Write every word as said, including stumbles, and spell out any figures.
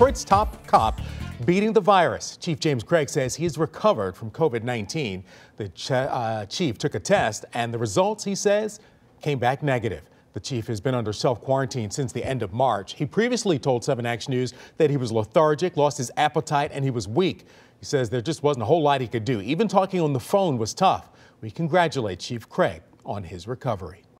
Detroit's top cop beating the virus. Chief James Craig says he's recovered from COVID nineteen. The ch uh, chief took a test and the results, he says, came back negative. The chief has been under self-quarantine since the end of March. He previously told seven Action News that he was lethargic, lost his appetite, and he was weak. He says there just wasn't a whole lot he could do. Even talking on the phone was tough. We congratulate Chief Craig on his recovery.